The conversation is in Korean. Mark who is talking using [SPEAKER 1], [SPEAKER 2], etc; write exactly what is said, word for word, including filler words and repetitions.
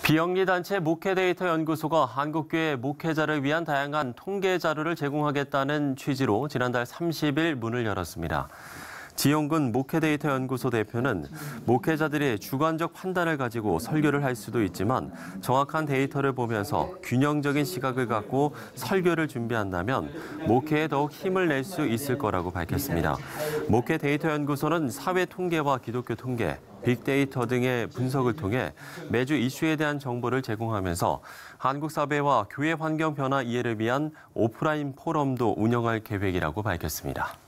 [SPEAKER 1] 비영리단체 목회데이터연구소가 한국교회 목회자를 위한 다양한 통계 자료를 제공하겠다는 취지로 지난달 삼십 일 문을 열었습니다. 지용근 목회데이터연구소 대표는 목회자들이 주관적 판단을 가지고 설교를 할 수도 있지만 정확한 데이터를 보면서 균형적인 시각을 갖고 설교를 준비한다면 목회에 더욱 힘을 낼 수 있을 거라고 밝혔습니다. 목회데이터연구소는 사회 통계와 기독교 통계, 빅데이터 등의 분석을 통해 매주 이슈에 대한 정보를 제공하면서 한국 사회와 교회 환경 변화 이해를 위한 오프라인 포럼도 운영할 계획이라고 밝혔습니다.